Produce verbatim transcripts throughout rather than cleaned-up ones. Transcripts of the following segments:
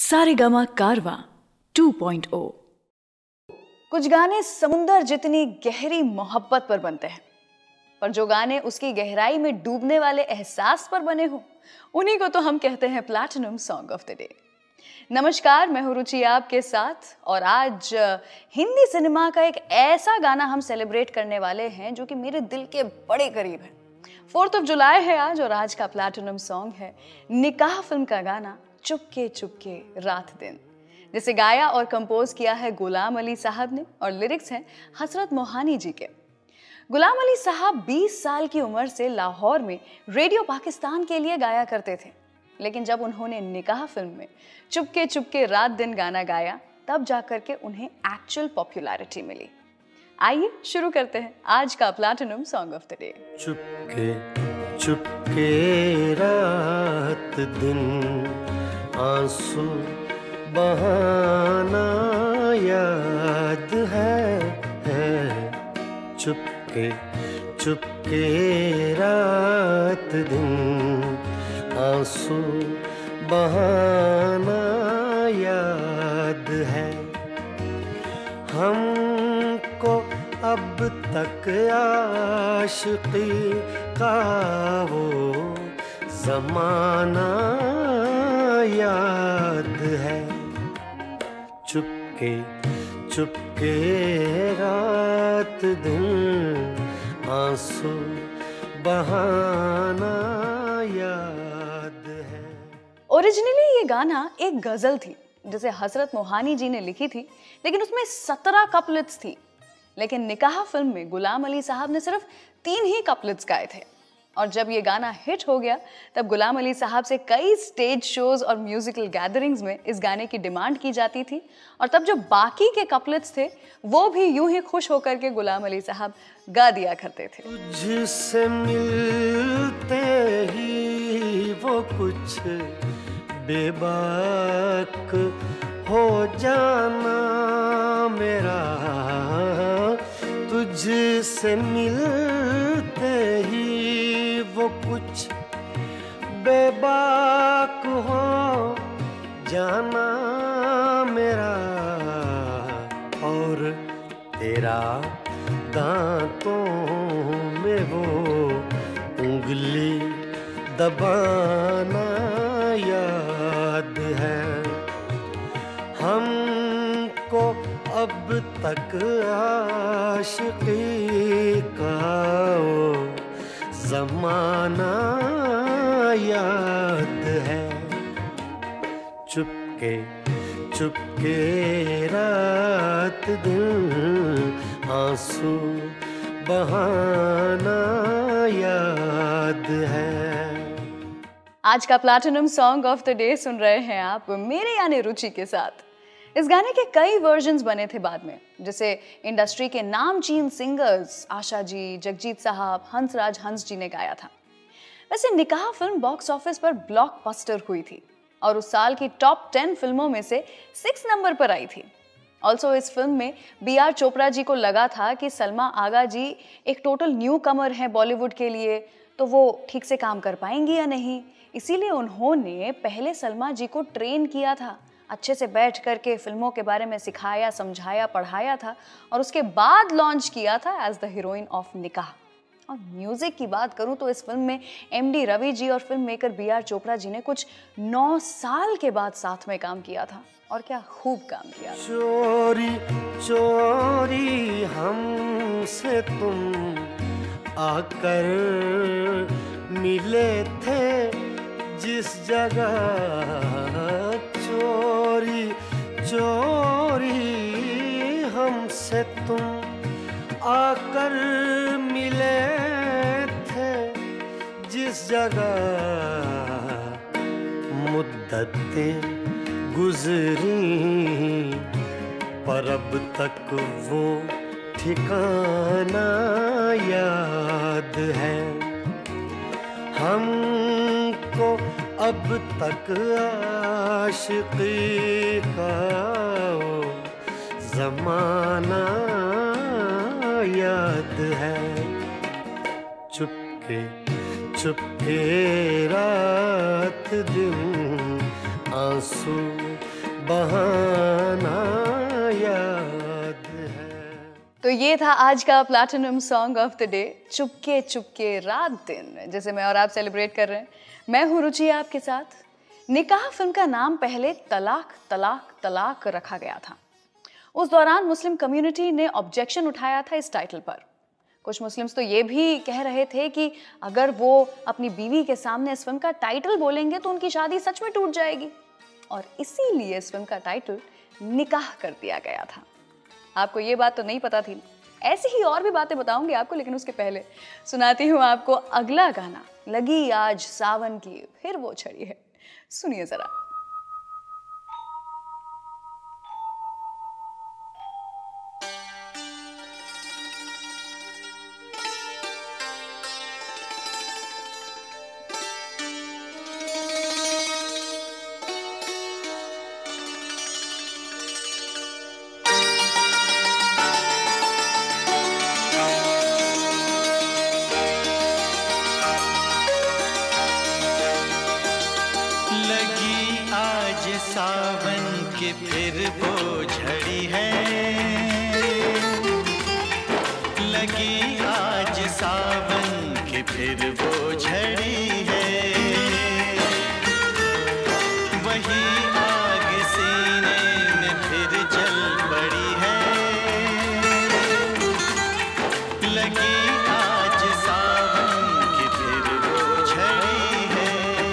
सारेगामा कारवा two point ओ। कुछ गाने समुंदर जितनी गहरी मोहब्बत पर बनते हैं, पर जो गाने उसकी गहराई में डूबने वाले एहसास पर बने हो, उन्हीं को तो हम कहते हैं platinum song of the day. नमस्कार, मैं हूं रुचि आपके साथ और आज हिंदी सिनेमा का एक ऐसा गाना हम सेलिब्रेट करने वाले हैं जो कि मेरे दिल के बड़े करीब है। फोर्थ ऑफ जुलाई है आज और आज का प्लैटिनम सॉन्ग है निकाह फिल्म का गाना चुपके चुपके रात दिन, जिसे गाया और कंपोज किया है गुलाम अली साहब ने और लिरिक्स हैं हसरत मोहानी जी के। गुलाम अली साहब बीस साल की उम्र से लाहौर में रेडियो पाकिस्तान के लिए गाया करते थे, लेकिन जब उन्होंने निकाह फिल्म में चुपके चुपके रात दिन गाना गाया तब जाकर के उन्हें एक्चुअल पॉपुलैरिटी मिली। आइए शुरू करते हैं आज का platinum song of the day. चुपके चुपके रात दिन आंसू बहाना याद है, है। चुपके चुपके रात दिन आंसू बहाना याद है। हमको अब तक आशिकी का वो ज़माना याद है। चुपके चुपके रात दिन आंसू बहाना याद है। ओरिजिनली ये गाना एक गजल थी जिसे हसरत मोहानी जी ने लिखी थी, लेकिन उसमें सत्रह कपलेट्स थी। लेकिन निकाह फिल्म में गुलाम अली साहब ने सिर्फ तीन ही कपलेट्स गाए थे और जब ये गाना हिट हो गया तब गुलाम अली साहब से कई स्टेज शोज और म्यूजिकल गैदरिंग्स में इस गाने की डिमांड की जाती थी और तब जो बाकी के कपलेट्स थे वो भी यूं ही खुश होकर के गुलाम अली साहब गा दिया करते थे। तुझसे मिलते ही वो कुछ बेबाक हो जाना मेरा, तुझसे मिलते ही वो कुछ बेबाक हो जाना मेरा, और तेरा दांतों में वो उंगली दबाना याद है। हमको अब तक आशिकी का वो ज़माना याद है। चुपके चुपके रात दिन आंसू बहाना याद है। आज का platinum song of the day सुन रहे हैं आप मेरे यानी रुचि के साथ। इस गाने के कई वर्जन्स बने थे बाद में, जैसे इंडस्ट्री के नामचीन सिंगर्स आशा जी, जगजीत साहब, हंसराज हंस जी ने गाया था। वैसे निकाह फिल्म बॉक्स ऑफिस पर ब्लॉकबस्टर हुई थी और उस साल की टॉप टेन फिल्मों में से सिक्स नंबर पर आई थी। ऑल्सो इस फिल्म में बी आर चोपड़ा जी को लगा था कि सलमा आगा जी एक टोटल न्यू कमर हैं बॉलीवुड के लिए, तो वो ठीक से काम कर पाएंगी या नहीं, इसीलिए उन्होंने पहले सलमा जी को ट्रेन किया था, अच्छे से बैठ करके फिल्मों के बारे में सिखाया, समझाया, पढ़ाया था और उसके बाद लॉन्च किया था एज द हीरोइन ऑफ निकाह। और म्यूजिक की बात करूं तो इस फिल्म में एम डी रवि जी और film maker B R Chopra ji ने कुछ नौ साल के बाद साथ में काम किया था और क्या खूब काम किया। चोरी चोरी हमसे तुम आकर मिले थे जिस जगह, चोरी चोरी हमसे तुम आकर मिले थे जिस जगह, मुद्दतें गुजरी पर अब तक वो ठिकाना याद है। हमको अब तक आशिकी का वो ज़माना याद है। चुपके चुपके रात दिन आंसू बहाना याद है। तो ये था आज का platinum song of the day, चुपके चुपके रात दिन, जिसे मैं और आप सेलिब्रेट कर रहे हैं। मैं हूँ रुचि आपके साथ। निकाह फिल्म का नाम पहले तलाक तलाक तलाक रखा गया था। उस दौरान मुस्लिम कम्युनिटी ने ऑब्जेक्शन उठाया था इस टाइटल पर। कुछ मुस्लिम्स तो ये भी कह रहे थे कि अगर वो अपनी बीवी के सामने इस फिल्म का टाइटल बोलेंगे तो उनकी शादी सच में टूट जाएगी, और इसीलिए इस फिल्म का टाइटल निकाह कर दिया गया था। आपको ये बात तो नहीं पता थी। ऐसी ही और भी बातें बताऊंगी आपको, लेकिन उसके पहले सुनाती हूँ आपको अगला गाना, लगी आज सावन की फिर वो छड़ी है। सुनिए जरा। सावन की फिर वो झड़ी है, लगी आज सावन की फिर वो झड़ी है, वही आग सीने में फिर जल पड़ी है, लगी आज सावन की फिर वो झड़ी है।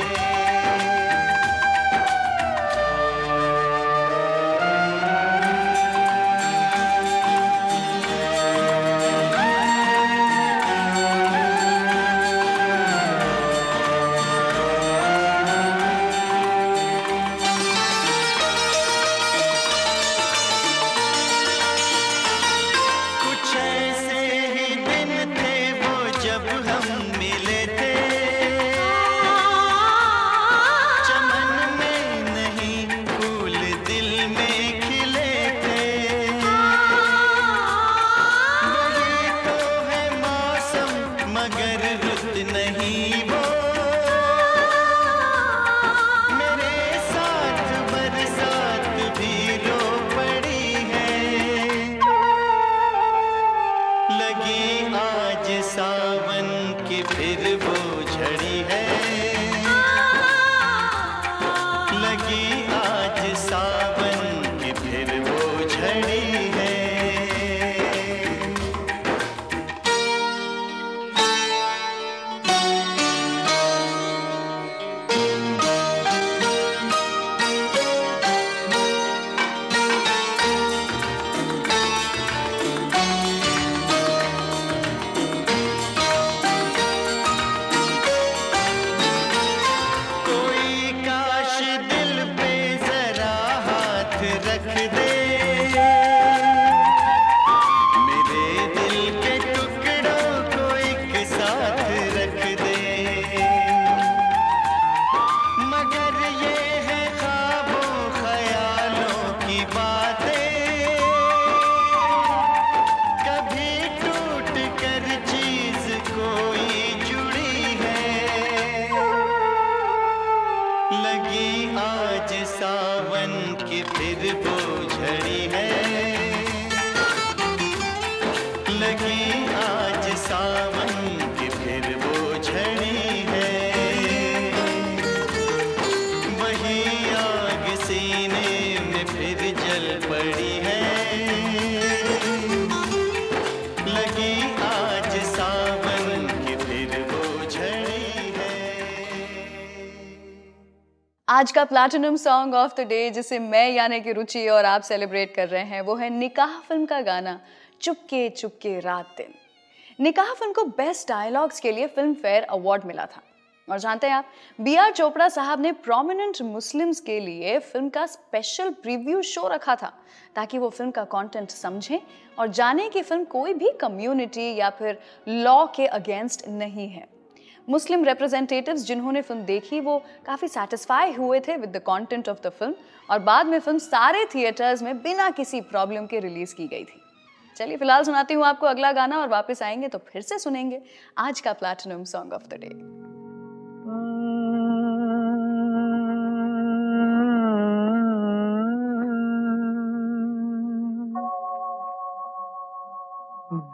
आज का platinum song of the day, जिसे मैं यानी कि रुचि और आप सेलिब्रेट कर रहे हैं, वो है निकाह फिल्म का गाना चुपके चुपके रात दिन। निकाह फिल्म को बेस्ट डायलॉग्स के लिए फिल्म फेयर अवार्ड मिला था। और जानते हैं आप, बी आर चोपड़ा साहब ने प्रोमिनेंट मुस्लिम्स के लिए फिल्म का स्पेशल प्रीव्यू शो रखा था, ताकि वो फिल्म का कंटेंट समझें और जानें कि फिल्म कोई भी कम्युनिटी या फिर लॉ के अगेंस्ट नहीं है। मुस्लिम रिप्रेजेंटेटिव्स जिन्होंने फिल्म देखी वो काफ़ी सेटिस्फाई हुए थे with the content of the film, और बाद में फिल्म सारे थिएटर्स में बिना किसी प्रॉब्लम के रिलीज की गई थी। चलिए फिलहाल सुनाती हूँ आपको अगला गाना, और वापस आएंगे तो फिर से सुनेंगे आज का platinum song of the day.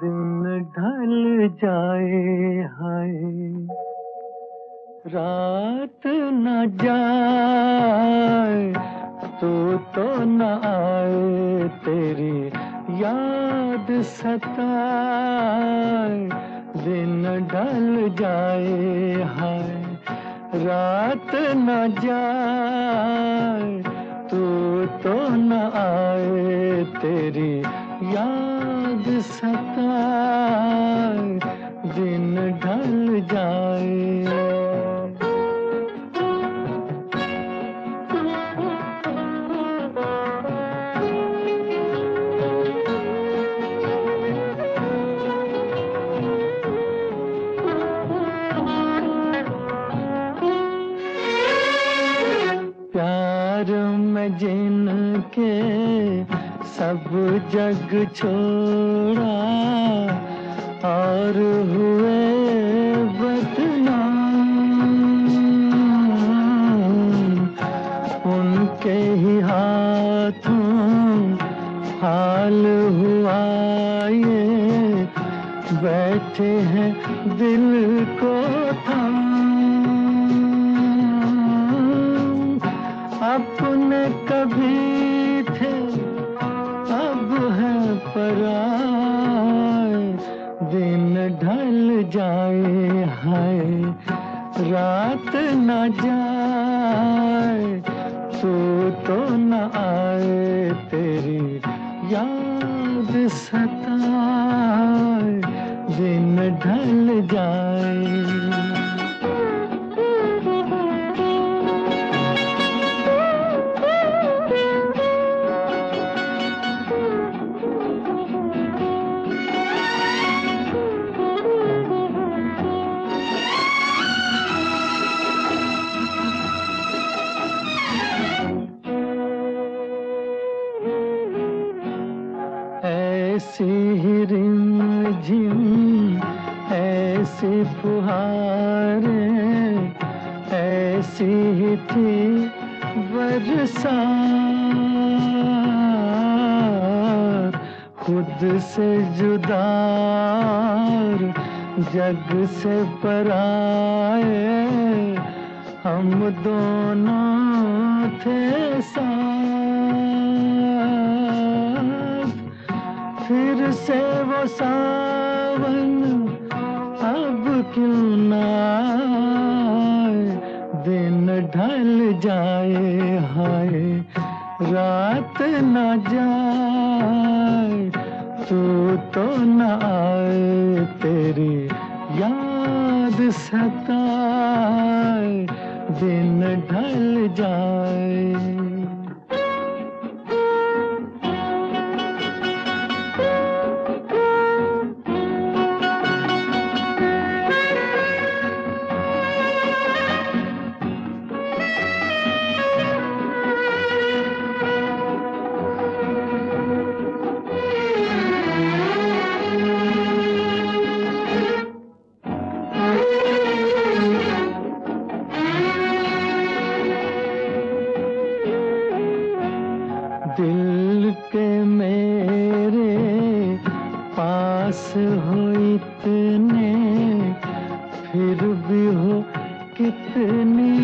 दिन ढल जाए हाय, रात न जाए तू तो न आए, तेरी याद सताए, दिन ढल जाए हाय, रात न जाए तू तो न आए, तेरी याद सताए, दिन ढल जाए। प्यार में जिनके सब जग छोड़ा और हुए बदनाम, उनके ही हाथों हाल हुआ ये, बैठे हैं दिल को थाम, अपने कभी थे अब है पराए, दिन ढल जाए हाय, रात न जाए तू तो न आए, तेरी याद सताए, दिन ढल जाए। ऐसी ही रिमझिम ऐसी फुहारें, ऐसी ही थी बरसात, खुद से जुदा जग से पराए, हम दोनों थे साथ, फिर से वो सावन अब क्यों न आए, दिन ढल जाए हाय, रात न जाए तू तो न आए, तेरी याद सताए, दिन ढल जाए। दिल के मेरे पास हो इतने, फिर भी हो कितनी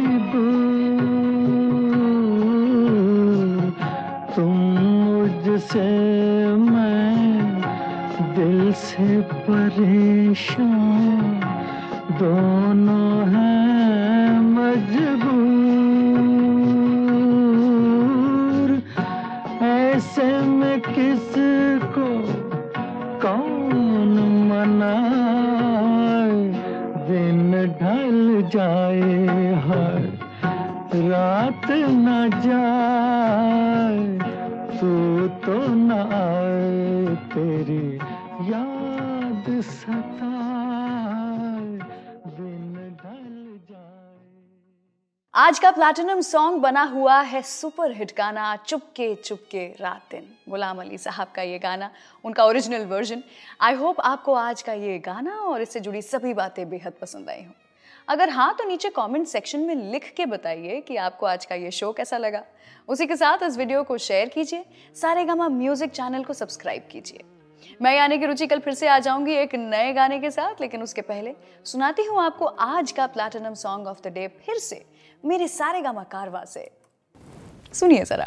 दूर, तुम मुझसे मैं दिल से परेशान, दोनों हैं मजबूर, ऐसे में किसको कौन मनाए, दिन ढल जाए हाय, रात न जाए तू तो न आए, तेरी याद सताए, दिन ढल जाए। आज का प्लैटिनम सॉन्ग बना हुआ है सुपर हिट गाना चुपके चुपके रात दिन। गुलाम अली साहब का ये गाना, उनका ओरिजिनल वर्जन। आई होप आपको आज का ये गाना और इससे जुड़ी सभी बातें बेहद पसंद आई हों। अगर हाँ तो नीचे कमेंट सेक्शन में लिख के बताइए कि आपको आज का ये शो कैसा लगा। उसी के साथ इस वीडियो को शेयर कीजिए, सारेगामा म्यूजिक चैनल को सब्सक्राइब कीजिए। मैं यानी कि रुचि कल फिर से आ जाऊंगी एक नए गाने के साथ, लेकिन उसके पहले सुनाती हूँ आपको आज का platinum song of the day फिर से मेरे सारेगामा कारवा से। सुनिए जरा।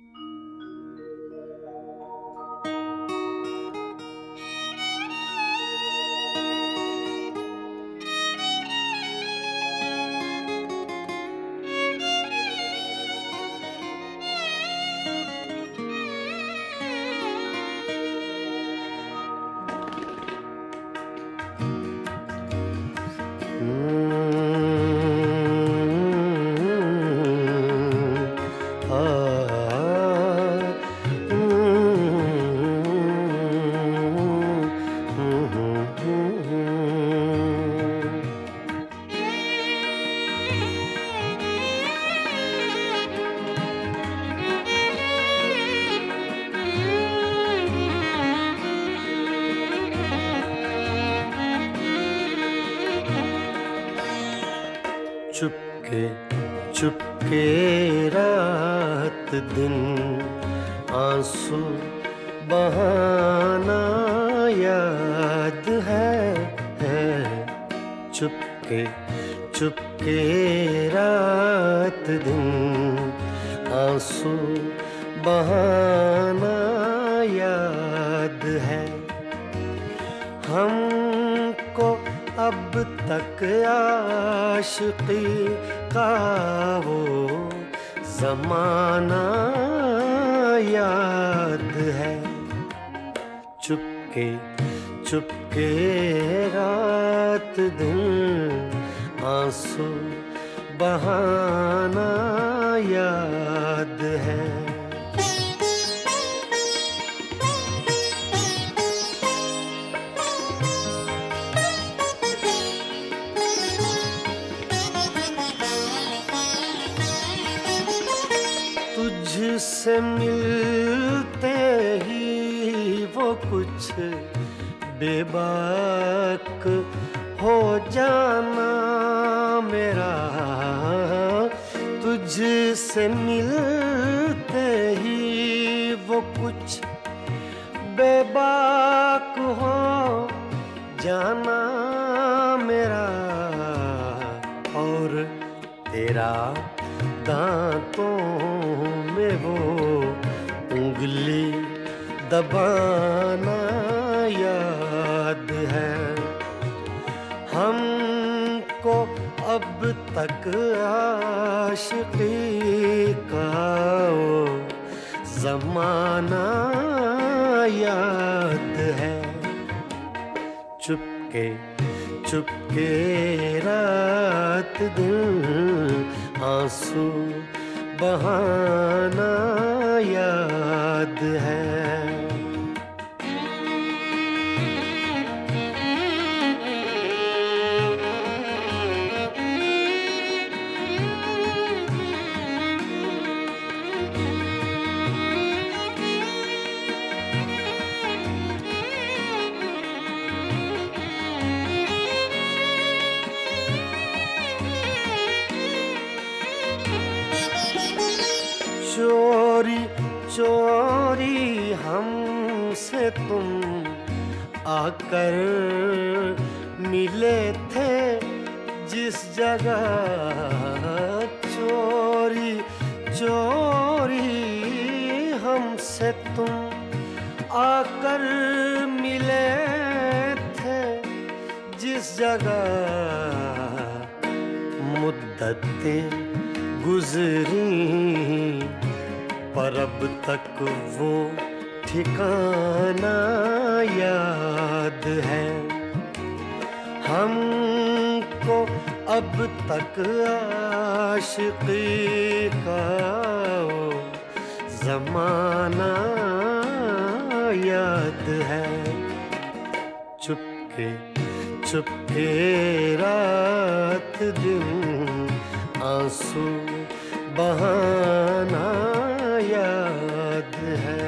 चुपके चुपके रात दिन आंसू बहाना याद है, है। चुपके चुपके रात दिन आंसू बहाना याद है। हमको अब तक आशिकी का वो ज़माना याद है। चुपके चुपके रात दिन आंसू बहाना याद है। तुझसे मिलते ही वो कुछ बेबाक हो जाना मेरा। तुझसे मिलते ही वो कुछ बेबाक हो जाना मेरा। और तेरा दांतों में वो उंगली दबाना याद है। हमको अब तक आशिकी का वो ज़माना याद है। चुपके चुपके रात दिन आंसू बहाना याद है। चोरी चोरी हमसे तुम आकर मिले थे जिस जगह। चोरी चोरी हमसे तुम आकर मिले थे जिस जगह। मुद्दतें गुजरी पर अब तक वो ठिकाना याद है। हमको अब तक आशिकी का वो ज़माना याद है। चुपके चुपके रात दिन आंसू बहाना याद है।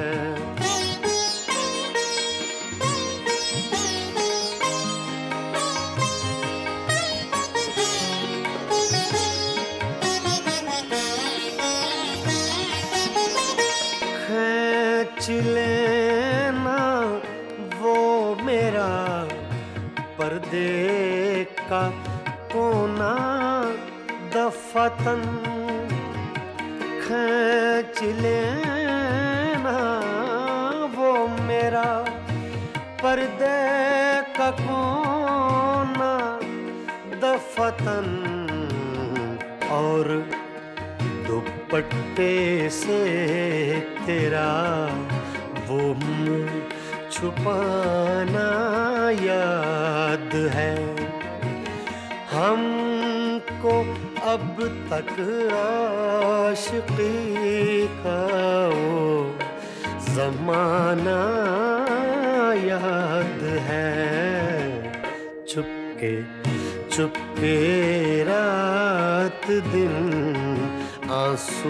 खींच लेना पर्दे का कोना दफतन खींच लेना वो मेरा पर्दे का कोना दफतन और दुपट्टे से तेरा वो मुंह छुपाना याद है। हमको अब तक आशिकी का वो ज़माना याद है। चुपके चुपके रात दिन आंसू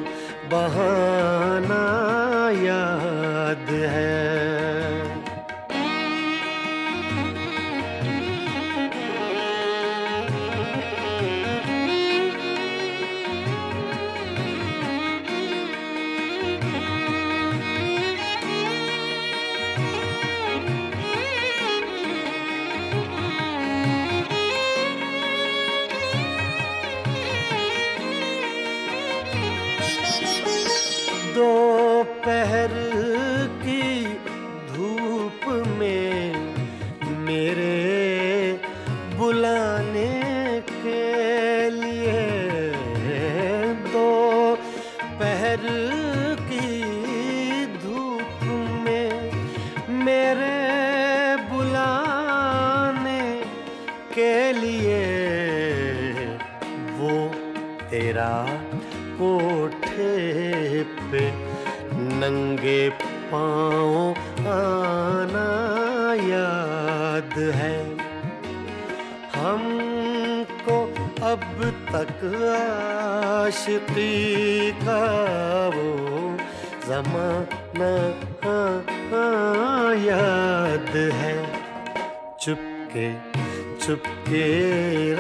बहाना याद है। दोपहर की धूप में मेरे बुलाने के लिए दोपहर की धूप में मेरे बुलाने के लिए वो तेरा कोठे पे नंगे पाँव आना याद है। हमको अब तक आशिकी का वो ज़माना याद है। चुपके चुपके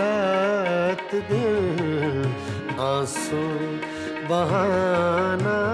रात दिन आंसू बहाना